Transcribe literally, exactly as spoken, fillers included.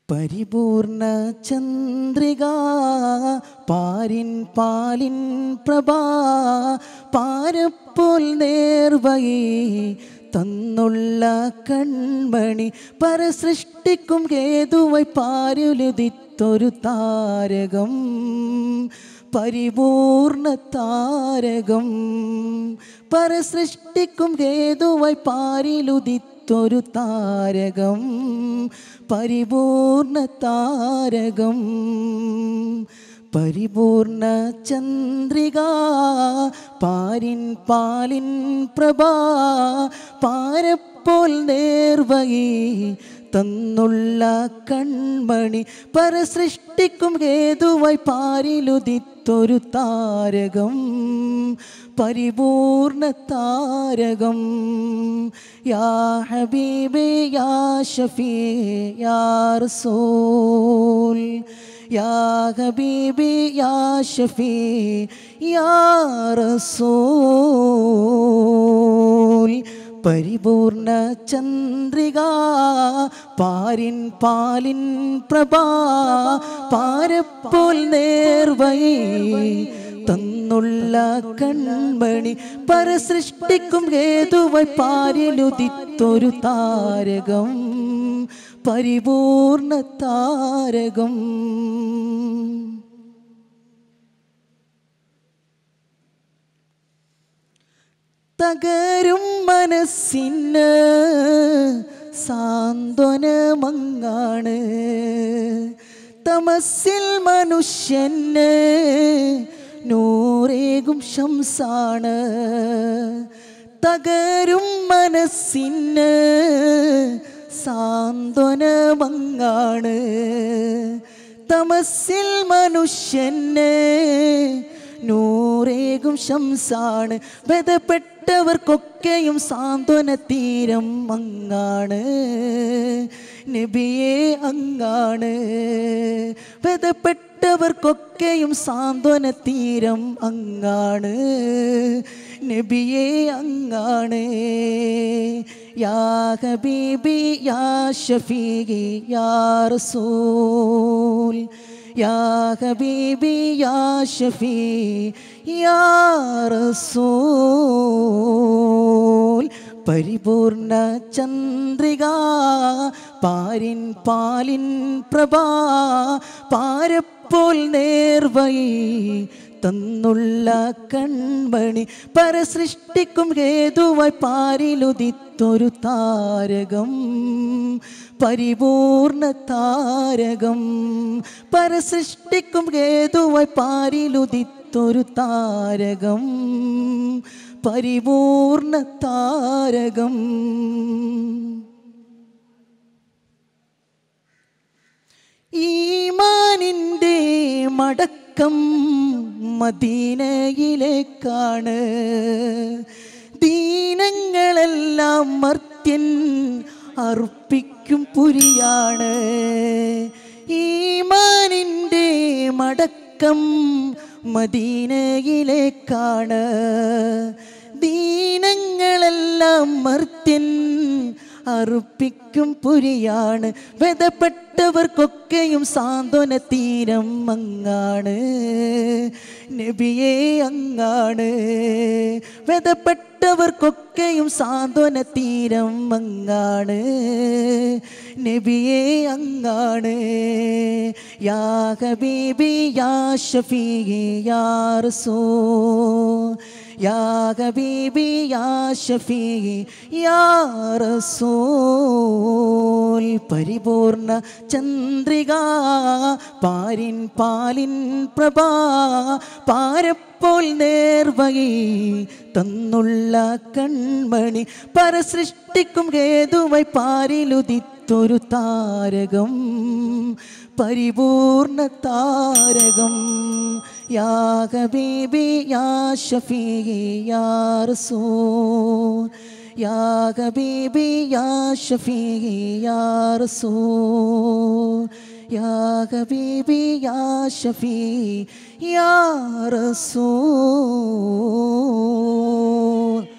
പരിപൂർണ ചന്ദ്രിക പാരിൻ പാലിൻ പ്രഭാ പാരപ്പോൾ നേർവഴി തന്നുള്ള കൺമണി പരസൃഷ്ടിക്കും ഹേതുവായി പാരുലുദിത്തൊരു താരകം പരിപൂർണ താരകം പരസൃഷ്ടിക്കും ഹേതുവായി പാരിലുദിത്തൊരു താരകം പരിപൂർണ താരകം പരിപൂർണ ചന്ദ്രിക പാരിൻ പാലിൻ പ്രഭാ പാരപ്പോൾ നേർവഴി തന്നുള്ള കൺമണി പരസൃഷ്ടിക്കും ഹേതുവായി പാരിലുദിത്തൊരു താരകം പരിപൂർണ താരകം യാ ഹബീബി യാ ഷഫീ യാ റസൂൽ യാ ഹബീബി യാ ഷഫീ യാ റസൂൽ പരിപൂർണ ചന്ദ്രിക പാരിൻ പാലിൻ പ്രഭാ പാരപ്പോൾ നേർവഴി തന്നുള്ള കൺമണി പരസൃഷ്ടിക്കും ഹേതുവായി പാരിലുദിത്തൊരു താരകം പരിപൂർണ താരകം തകരും മനസ്സിന് സാന്ത്വനമങ്ങാണ് തമസ്സിൽ മനുഷ്യന് നൂറേകും ശംസാണ് തകരും മനസ്സിന് സാന്ത്വനമങ്ങാണ് തമസ്സിൽ മനുഷ്യന് നൂറേകും ശംസാണ് ബന്ധപ്പെട്ടവർക്കൊക്കെയും സാന്ത്വന തീരം അങ്ങാണ് നബിയെ അങ്ങാണ് ബന്ധപ്പെട്ടവർക്കൊക്കെയും സാന്ത്വന തീരം അങ്ങാണ് നബിയെ അങ്ങാണ് യാ ഹബീബി യാ ഷഫീഖി യാ റസൂൽ യാ ഹബീബി യാ ഷഫീ യാ റസൂൽ പരിപൂർണ ചന്ദ്രിക പാരിൻ പാലിൻ പ്രഭാ പാരപ്പോൾ നേർവഴി തന്നുള്ള കൺമണി പരസൃഷ്ടിക്കും ഹേതുവായി പാരിലുദിത്തൊരു താരകം പരിപൂർണ താരകം പരസൃഷ്ടിക്കും ഹേതുവായി പാരിലുദിത്തൊരു താരകം പരിപൂർണ താരകം ഈമാനിൻ്റെ മടക്കം മദീനയിലേക്കാണ് ദീനങ്ങളെല്ലാം മർത്യൻ അർപ്പിക്കും പുരിയാണ് ഈമാനിൻ്റെ മടക്കം മദീനയിലേക്കാണ് ദീനങ്ങളെല്ലാം മർത്യൻ അർപ്പിക്കും പുരിയാണ് ബന്ധപ്പെട്ടവർക്കൊക്കെയും സാന്ത്വന തീരം അങ്ങാണ് നബിയെ അങ്ങാണ് ബന്ധപ്പെട്ടവർക്കൊക്കെയും സാന്ത്വന തീരം അങ്ങാണ് നബിയെ അങ്ങാണ് യാ ഹബീബി യാ ഷഫീഖി യാ റസൂൽ യാ ഹബീബി യാ ഷഫീഖി യാ റസൂൽ പരിപൂർണ ചന്ദ്രിക പാരിൻ പാലിൻ പ്രഭാ പാരപ്പോൾ നേർവഴി തന്നുള്ള കൺമണി പരസൃഷ്ടിക്കും ഹേതുവായി പാരിലുദിത്തൊരു താരകം പരിപൂർണ താരകം യാ ഹബീബി യാ ഷഫീഖി യാ റസൂൽ യാ ഹബീബി യാ ഷഫീഖി യാ റസൂൽ യാ ഹബീബി യാ ഷഫീഖി യാ റസൂൽ